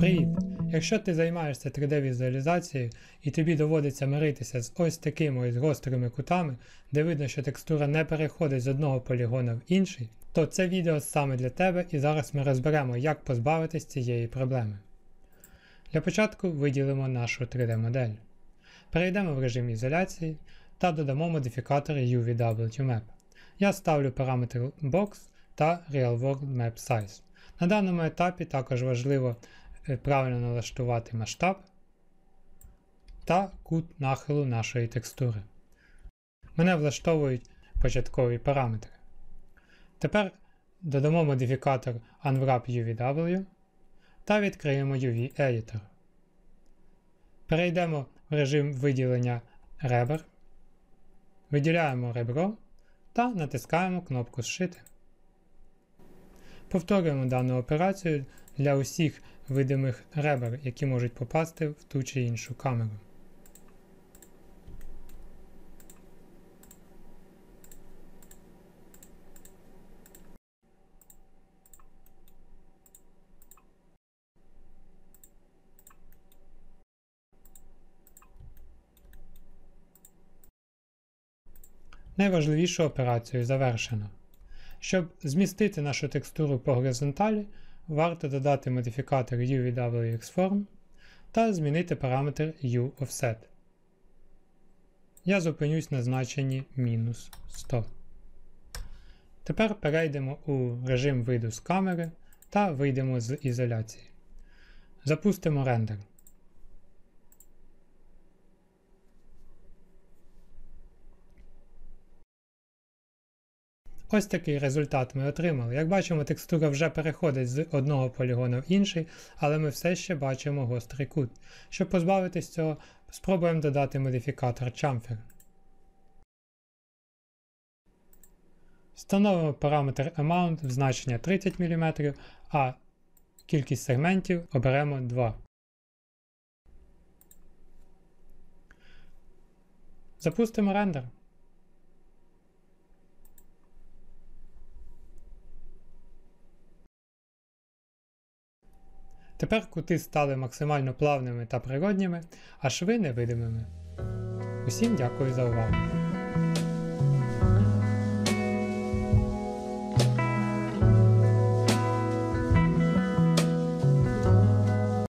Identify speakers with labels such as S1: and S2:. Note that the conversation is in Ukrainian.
S1: Привіт! Якщо ти займаєшся 3D-візуалізацією і тобі доводиться миритися з ось такими ось гострими кутами, де видно, що текстура не переходить з одного полігона в інший, то це відео саме для тебе, і зараз ми розберемо, як позбавитись цієї проблеми. Для початку виділимо нашу 3D-модель. Перейдемо в режим ізоляції та додамо модифікатор UVWMap. Я ставлю параметр Box та Real World Map Size. На даному етапі також важливо правильно налаштувати масштаб та кут нахилу нашої текстури. Мене влаштовують початкові параметри. Тепер додамо модифікатор Unwrap UVW та відкриємо UV Editor. Перейдемо в режим виділення ребер, виділяємо ребро та натискаємо кнопку Зшити. Повторюємо дану операцію для усіх видимих ребер, які можуть попасти в ту чи іншу камеру. Найважливішу операцію завершено. Щоб змістити нашу текстуру по горизонталі, варто додати модифікатор UVWXform та змінити параметр UOffset. Я зупинюсь на значенні -100. Тепер перейдемо у режим виду з камери та вийдемо з ізоляції. Запустимо рендер. Ось такий результат ми отримали. Як бачимо, текстура вже переходить з одного полігона в інший, але ми все ще бачимо гострий кут. Щоб позбавитись цього, спробуємо додати модифікатор Chamfer. Встановимо параметр Amount в значення 30 мм, а кількість сегментів оберемо 2. Запустимо рендер. Тепер кути стали максимально плавними та природніми, а шви невидимими. Усім дякую за увагу!